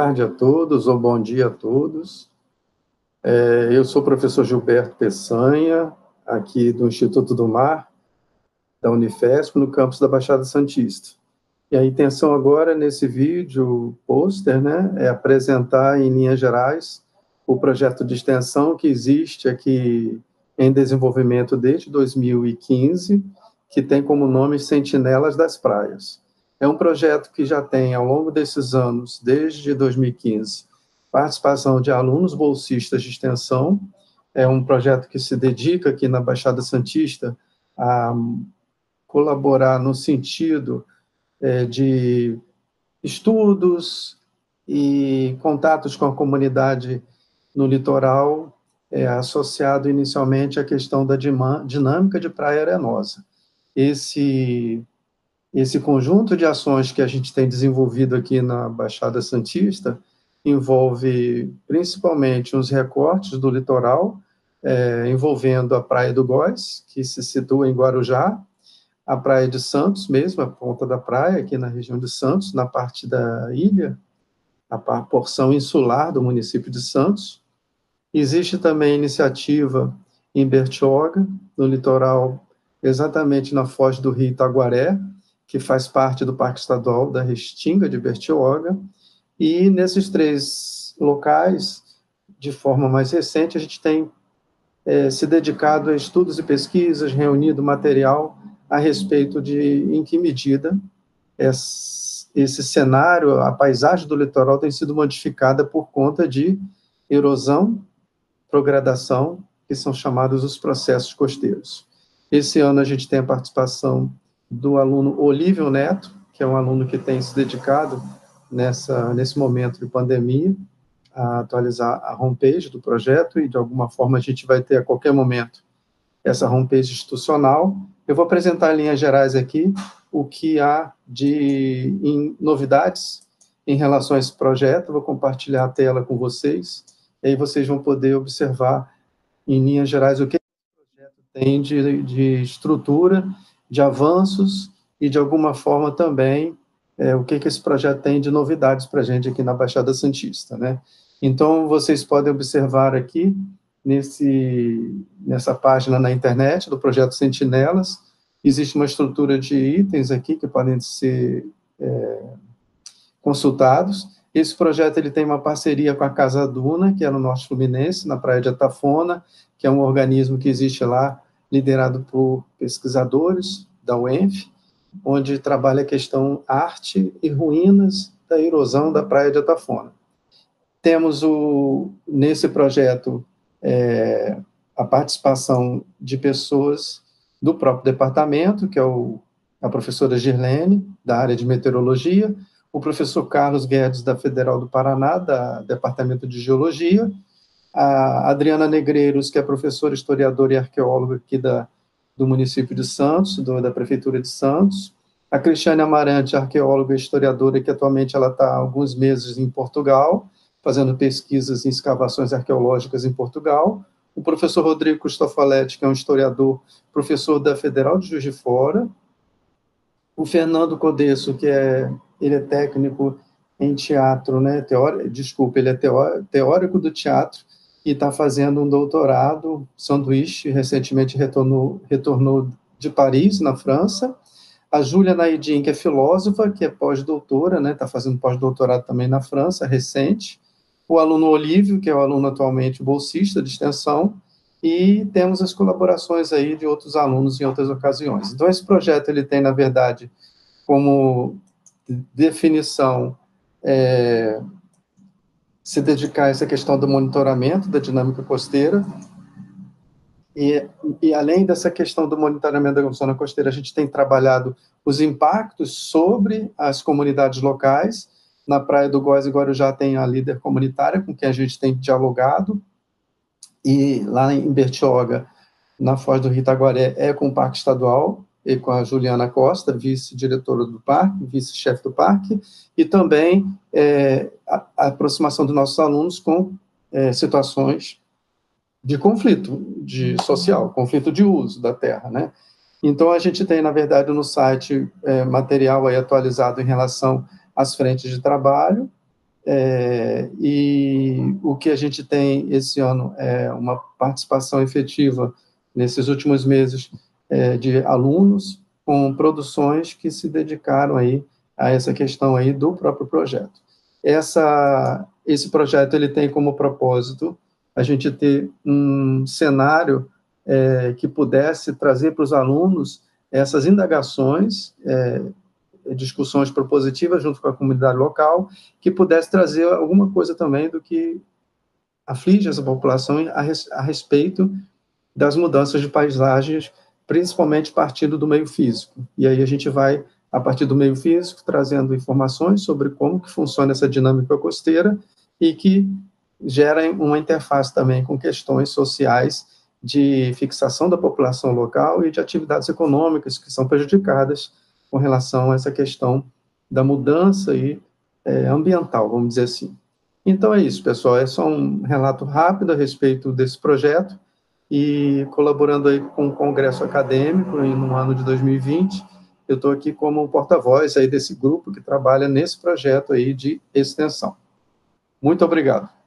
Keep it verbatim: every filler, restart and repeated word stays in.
tarde a todos, ou bom dia a todos. É, eu sou o professor Gilberto Peçanha, aqui do Instituto do Mar, da Unifesp, no campus da Baixada Santista. E a intenção agora, nesse vídeo pôster, né, é apresentar em linhas gerais o projeto de extensão que existe aqui em desenvolvimento desde dois mil e quinze, que tem como nome Sentinelas das Praias. É um projeto que já tem, ao longo desses anos, desde dois mil e quinze, participação de alunos bolsistas de extensão. É um projeto que se dedica aqui na Baixada Santista a colaborar no sentido é, de estudos e contatos com a comunidade no litoral, é, associado inicialmente à questão da dinâmica de praia arenosa. Esse, esse conjunto de ações que a gente tem desenvolvido aqui na Baixada Santista envolve principalmente os recortes do litoral, é, envolvendo a Praia do Góis, que se situa em Guarujá, a Praia de Santos mesmo, a ponta da praia, aqui na região de Santos, na parte da ilha, a porção insular do município de Santos. Existe também a iniciativa em Bertioga, no litoral, exatamente na foz do rio Itaguaré, que faz parte do Parque Estadual da Restinga de Bertioga. E nesses três locais, de forma mais recente, a gente tem é, se dedicado a estudos e pesquisas, reunido material a respeito de em que medida esse, esse cenário, a paisagem do litoral tem sido modificada por conta de erosão, progradação, que são chamados os processos costeiros. Esse ano a gente tem a participação do aluno Olívio Neto, que é um aluno que tem se dedicado nessa, nesse momento de pandemia, a atualizar a homepage do projeto, e de alguma forma a gente vai ter a qualquer momento essa homepage institucional. Eu vou apresentar em linhas gerais aqui o que há de em novidades em relação a esse projeto. Vou compartilhar a tela com vocês, e aí vocês vão poder observar em linhas gerais o que o projeto tem de, de estrutura, de avanços e, de alguma forma, também é, o que, que esse projeto tem de novidades para a gente aqui na Baixada Santista, né? Então, vocês podem observar aqui, nesse, nessa página na internet do projeto Sentinelas, existe uma estrutura de itens aqui que podem ser é, consultados. Esse projeto ele tem uma parceria com a Casa Duna, que é no Norte Fluminense, na Praia de Atafona, que é um organismo que existe lá, liderado por pesquisadores da U E N F, onde trabalha a questão arte e ruínas da erosão da Praia de Atafona. Temos, o, nesse projeto, é, a participação de pessoas do próprio departamento, que é o, a professora Girlene, da área de meteorologia, o professor Carlos Guedes, da Federal do Paraná, da Departamento de Geologia, a Adriana Negreiros, que é professora, historiadora e arqueóloga aqui da, do município de Santos, do, da Prefeitura de Santos, a Cristiane Amarante, arqueóloga e historiadora, que atualmente ela está há alguns meses em Portugal, fazendo pesquisas em escavações arqueológicas em Portugal, o professor Rodrigo Custofaletti, que é um historiador, professor da Federal de Juiz de Fora, o Fernando Codesso, que é, ele é técnico em teatro, né, teórico, desculpa, ele é teórico do teatro, e está fazendo um doutorado, sanduíche, recentemente retornou, retornou de Paris, na França. A Júlia Naidin, que é filósofa, que é pós-doutora, né, está fazendo pós-doutorado também na França, recente. O aluno Olívio, que é o aluno atualmente bolsista de extensão, e temos as colaborações aí de outros alunos em outras ocasiões. Então, esse projeto, ele tem, na verdade, como definição, é, se dedicar a essa questão do monitoramento da dinâmica costeira, e, e além dessa questão do monitoramento da zona costeira, a gente tem trabalhado os impactos sobre as comunidades locais. Na Praia do Góis e Guarujá tem a líder comunitária, com quem a gente tem dialogado, e lá em Bertioga, na Foz do Rio Itaguaré, é com o Parque Estadual, e com a Juliana Costa, vice-diretora do parque, vice-chefe do parque, e também é, a, a aproximação dos nossos alunos com é, situações de conflito de social, conflito de uso da terra, né? Então, a gente tem, na verdade, no site é, material aí atualizado em relação às frentes de trabalho, É, e o que a gente tem esse ano é uma participação efetiva nesses últimos meses é, de alunos com produções que se dedicaram aí a essa questão aí do próprio projeto. Essa, esse projeto ele tem como propósito a gente ter um cenário é, que pudesse trazer para os alunos essas indagações, é, discussões propositivas junto com a comunidade local, que pudesse trazer alguma coisa também do que aflige essa população a, res, a respeito das mudanças de paisagens, principalmente partindo do meio físico. E aí a gente vai, a partir do meio físico, trazendo informações sobre como que funciona essa dinâmica costeira e que gera uma interface também com questões sociais de fixação da população local e de atividades econômicas que são prejudicadas com relação a essa questão da mudança e, é, ambiental, vamos dizer assim. Então é isso, pessoal, é só um relato rápido a respeito desse projeto e colaborando aí com o Congresso Acadêmico no ano de dois mil e vinte, eu estou aqui como porta-voz aí desse grupo que trabalha nesse projeto aí de extensão. Muito obrigado.